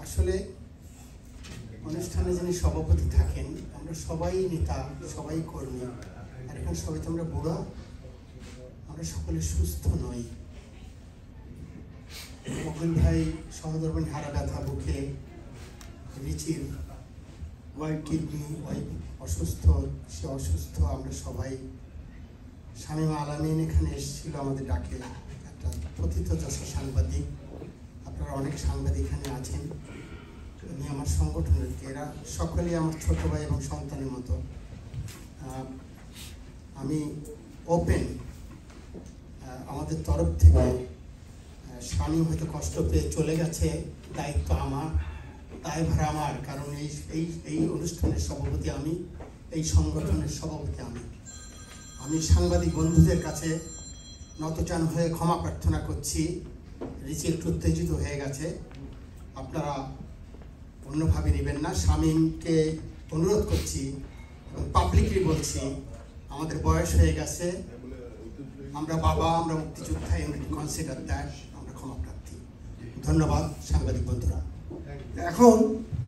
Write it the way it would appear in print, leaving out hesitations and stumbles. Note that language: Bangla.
আসলে অনুষ্ঠানে যিনি সভাপতি থাকেন, আমরা সবাই নেতা, সবাই কর্মী, আর এখন সবাই তো আমরা বুড়া, আমরা সকলে সুস্থ নই। মকবুল ভাই সহধর্মিণ হারা ব্যথা বুকে, রিচির কিডনি অসুস্থ, সে অসুস্থ, আমরা সবাই। শামীমা আলামিন এখানে এসেছিল আমাদের ডাকে, একটা প্রথিতযশা সাংবাদিক। আপনারা অনেক সাংবাদিক এখানে আছেন, উনি আমার সংগঠনের, এরা সকলেই আমার ছোট ভাই এবং সন্তানের মতো। আমি ওপেন আমাদের তরফ থেকে, স্বামী হয়তো কষ্ট পেয়ে চলে গেছে, দায়িত্ব আমার, দায়ভার আমার, কারণ এই অনুষ্ঠানের সভাপতি আমি, এই সংগঠনের সভাপতি আমি সাংবাদিক বন্ধুদের কাছে নতজান হয়ে ক্ষমা প্রার্থনা করছি। রিচি একটু উত্তেজিত হয়ে গেছে, আপনারা অন্যভাবে নেবেন না। শামীমকে অনুরোধ করছি এবং পাবলিকলি বলছি, আমাদের বয়স হয়ে গেছে, আমরা বাবা, আমরা মুক্তিযোদ্ধা, কনসিডার দ্যাট, আমরা ক্ষমা প্রার্থী। ধন্যবাদ সাংবাদিক বন্ধুরা। এখন